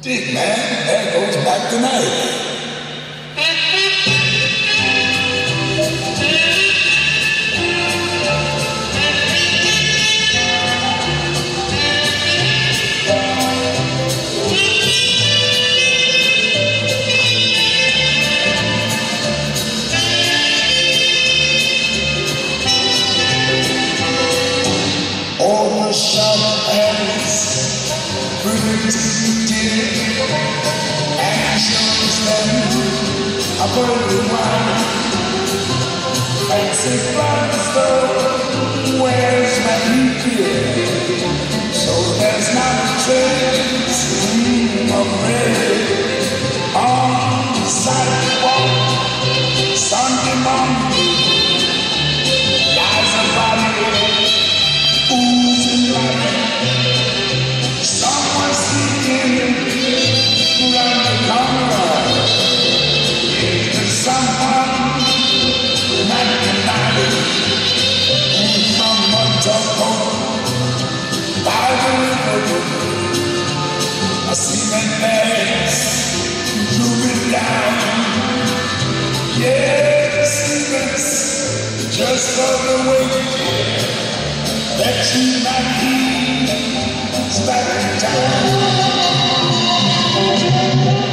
Dig, man, there goes back the knife. All the sharp hands pretty dear, and shows them a burning wine. Fancy Glasgow wears my beer, so there's not a trace of red on the sidewalk. Sunday morning lies a body oozing light. Someone sneaking around the corner. Is there someone night from Montauk by the river? I see that bags moving down. Yes, it's just on the way that you might be back in town.